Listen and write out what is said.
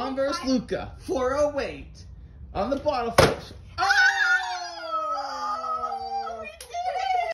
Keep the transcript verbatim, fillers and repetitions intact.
John versus Luca for a weight on the bottle fish.